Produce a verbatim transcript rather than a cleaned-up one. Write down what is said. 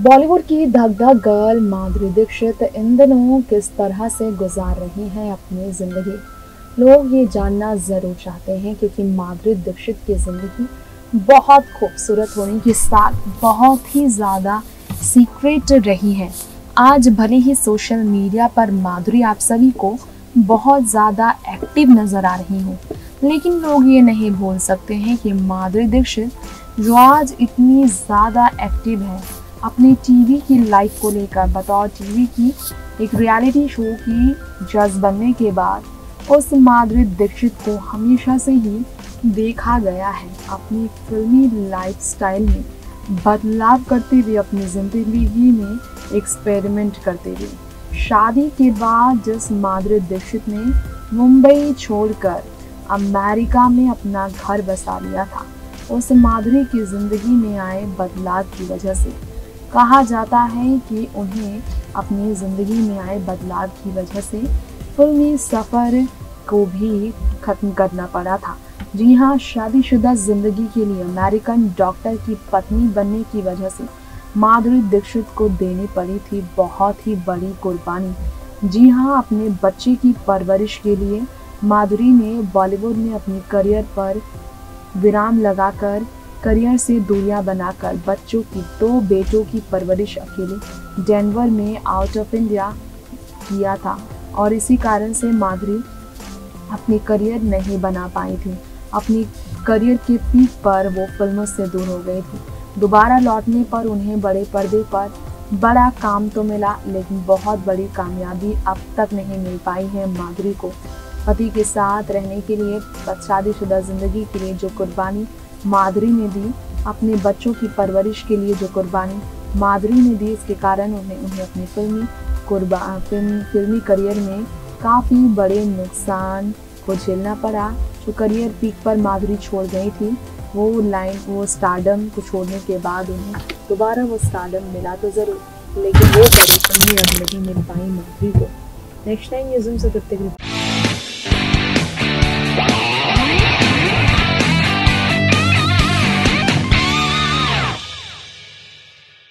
बॉलीवुड की धक धक गर्ल माधुरी दीक्षित इन दिनों किस तरह से गुजार रही हैं अपनी जिंदगी। लोग ये जानना जरूर चाहते हैं क्योंकि माधुरी दीक्षित की जिंदगी बहुत खूबसूरत होने के साथ बहुत ही ज़्यादा सीक्रेट रही है। आज भले ही सोशल मीडिया पर माधुरी आप सभी को बहुत ज़्यादा एक्टिव नज़र आ रही हो, लेकिन लोग ये नहीं भूल सकते हैं कि माधुरी दीक्षित जो आज इतनी ज़्यादा एक्टिव है अपनी टीवी की लाइफ को लेकर, बतौर टीवी की एक रियलिटी शो की जज बनने के बाद, उस माधुरी दीक्षित को हमेशा से ही देखा गया है अपनी फिल्मी लाइफस्टाइल में बदलाव करते हुए, अपनी ज़िंदगी में एक्सपेरिमेंट करते हुए। शादी के बाद जिस माधुरी दीक्षित ने मुंबई छोड़कर अमेरिका में अपना घर बसा लिया था, उस माधुरी की ज़िंदगी में आए बदलाव की वजह से कहा जाता है कि उन्हें अपनी ज़िंदगी में आए बदलाव की वजह से फिल्मी सफ़र को भी ख़त्म करना पड़ा था। जी हाँ, शादीशुदा ज़िंदगी के लिए अमेरिकन डॉक्टर की पत्नी बनने की वजह से माधुरी दीक्षित को देनी पड़ी थी बहुत ही बड़ी कुर्बानी। जी हाँ, अपने बच्चे की परवरिश के लिए माधुरी ने बॉलीवुड में अपने करियर पर विराम लगाकर, करियर से दूरियां बनाकर बच्चों की दो बेटों की परवरिश अकेले डेनवर में आउट ऑफ इंडिया किया था और इसी कारण से माधुरी अपनी करियर नहीं बना पाई थी। अपनी करियर के पीक पर वो फिल्मों से दूर हो गई थी। दोबारा लौटने पर उन्हें बड़े पर्दे पर बड़ा काम तो मिला, लेकिन बहुत बड़ी कामयाबी अब तक नहीं मिल पाई है माधुरी को। पति के साथ रहने के लिए, शादीशुदा ज़िंदगी के लिए जो कुर्बानी माधुरी ने दी, अपने बच्चों की परवरिश के लिए जो कुर्बानी माधुरी ने दी, इसके कारण उन्हें उन्हें अपनी फिल्मी कुर्बा फिल्म फिल्मी करियर में काफ़ी बड़े नुकसान को झेलना पड़ा। जो करियर पीक पर माधुरी छोड़ गई थी, वो लाइन वो स्टारडम को छोड़ने के बाद उन्हें दोबारा वो स्टारडम मिला तो ज़रूर, लेकिन वो बड़ी फिल्मी अब नहीं मिल पाई माधुरी को। नेक्स्ट टाइम ये जूम से